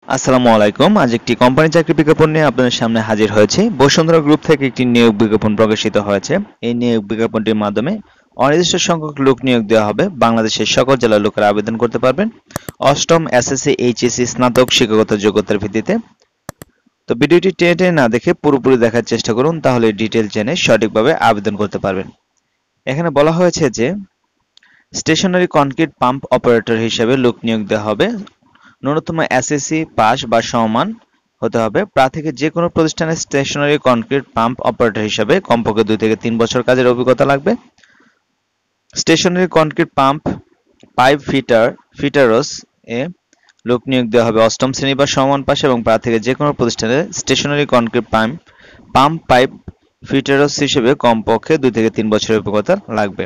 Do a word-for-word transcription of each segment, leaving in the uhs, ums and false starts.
আসসালামু আলাইকুম। আজ একটি কোম্পানি চাকরি বিজ্ঞাপন নিয়ে আপনাদের সামনে হাজির হয়েছি। বসুন্ধরা গ্রুপ থেকে একটি নিয়োগ বিজ্ঞাপন প্রকাশিত হয়েছে। এই নিয়োগ বিজ্ঞাপনটির মাধ্যমে অনির্দিষ্ট সংখ্যক লোক নিয়োগ দেওয়া হবে। বাংলাদেশের সকল জেলার লোকেরা আবেদন করতে পারবেন। অষ্টম এসএসসি, এইচএসসি, স্নাতক শিক্ষাগত যোগ্যতার ভিত্তিতে। তো ভিডিওটি টেনে টেনে না দেখে পুরোপুরি দেখার চেষ্টা করুন, তাহলে ডিটেল জেনে সঠিকভাবে আবেদন করতে পারবেন। এখানে বলা হয়েছে যে স্টেশনারি কনক্রিট পাম্প অপারেটর হিসেবে লোক নিয়োগ দেওয়া হবে। ন্যূনতম এসএসসি পাস বা সমমান হতে হবে। প্রার্থীকে যে কোনো প্রতিষ্ঠানে স্টেশনারি কনক্রিট পাম্প অপারেটর হিসেবে কমপক্ষে দুই থেকে তিন বছর কাজের অভিজ্ঞতা লাগবে। Stationary concrete pump pipe fitter fitters এ লোক নিয়োগ দেওয়া হবে অষ্টম শ্রেণী বা সমমান পাশে, এবং প্রার্থীকে যে কোনো প্রতিষ্ঠানে stationary concrete pump pump pipe fitters হিসেবে কমপক্ষে দুই থেকে তিন বছরের অভিজ্ঞতা লাগবে।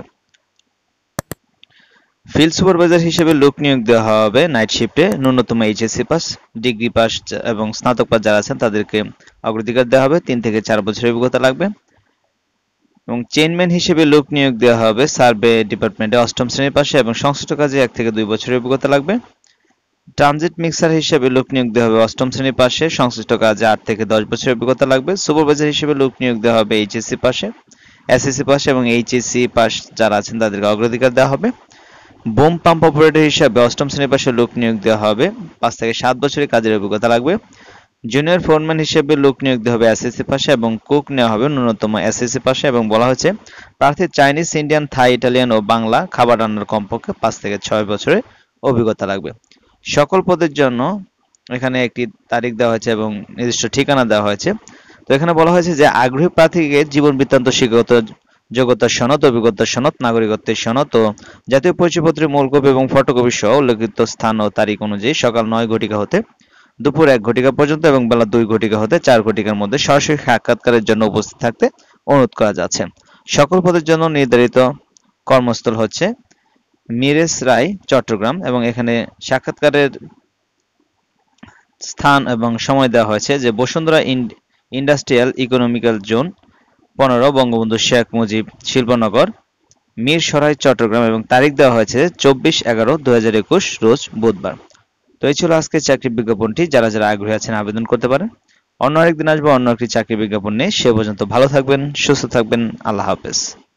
ফিল্ড সুপারভাইজার হিসেবে লোক নিয়োগ দেওয়া হবে নাইট শিফটে। ন্যূনতম এইচএসসি পাস, ডিগ্রি পাস এবং স্নাতক পাস যারা আছেন তাদেরকে অগ্রাধিকার দেওয়া হবে। তিন থেকে চার বছরের অভিজ্ঞতা লাগবে। এবং চেইনম্যান হিসেবে লোক নিয়োগ দেওয়া হবে সার্ভে ডিপার্টমেন্টে অষ্টম শ্রেণীর পাশে, এবং সংশ্লিষ্ট কাজে এক থেকে দুই বছরের অভিজ্ঞতা লাগবে। ট্রানজিট মিক্সার হিসেবে লোক নিয়োগ দেওয়া হবে অষ্টম শ্রেণীর পাশে, সংশ্লিষ্ট কাজে আট থেকে দশ বছরের অভিজ্ঞতা লাগবে। সুপারভাইজার হিসেবে লোক নিয়োগ দেওয়া হবে এইচএসসি পাশে, এসএসসি পাশে এবং এইচএসসি পাস যারা আছেন তাদেরকে অগ্রাধিকার দেওয়া হবে। বোম পাম্প অপারেটর হিসাবে অষ্টম শ্রেণীর পাশে লোক নিয়োগ দেওয়া হবে। পাঁচ থেকে সাত বছরের কাজের অভিজ্ঞতা লাগবে। জুনিয়র ফোরম্যান হিসেবে লোক নিয়োগ দেওয়া হবে এসএসসি পাশে, এবং কুক নেওয়া হবে ন্যূনতম এসএসসি পাশে। এবং বলা হয়েছে প্রার্থীর চাইনিজ, ইন্ডিয়ান, থাই, ইটালিয়ান ও বাংলা খাবার রান্নার কমপক্ষে পাঁচ থেকে ছয় বছরের অভিজ্ঞতা লাগবে। সকল পদের জন্য এখানে একটি তারিখ দেওয়া হয়েছে এবং নির্দিষ্ট ঠিকানা দেওয়া হয়েছে। তো এখানে বলা হয়েছে যে আগ্রহী প্রার্থীকে জীবন বৃত্তান্ত, শিক্ষাগত যোগ্যতার সনদ, অভিজ্ঞতার সনদ, নাগরিকত্বের সনদ ও জাতীয় পরিচয়পত্রের মূল কপি এবং ফটোকপি সহ উল্লেখিত স্থান ও তারিখ অনুযায়ী সকাল নয় ঘটিকা হতে দুপুর এক ঘটিকা পর্যন্ত এবং বেলা দুই ঘটিকা হতে চার ঘটিকার মধ্যে সরাসরি সাক্ষাৎকারের জন্য উপস্থিত থাকতে অনুরোধ করা যাচ্ছে। সকল পদের জন্য নির্ধারিত কর্মস্থল হচ্ছে মিরেস রায়, চট্টগ্রাম, এবং এখানে সাক্ষাৎকারের স্থান এবং সময় দেওয়া হয়েছে যে বসুন্ধরা ইন্ডাস্ট্রিয়াল ইকোনমিক্যাল জোন পনেরো, বঙ্গবন্ধু শেখ মুজিব শিল্পনগর, মিরসরাই, চট্টগ্রাম, এবং তারিখ দেওয়া হয়েছে চব্বিশ এগারো দুই হাজার একুশ রোজ বুধবার। তো এই ছিল আজকের চাকরি বিজ্ঞাপনটি। যারা যারা আগ্রহী আছেন আবেদন করতে পারেন। অন্য আরেকদিন আসবো অন্য একটি চাকরি বিজ্ঞাপন নিয়ে। সে পর্যন্ত ভালো থাকবেন, সুস্থ থাকবেন। আল্লাহ হাফেজ।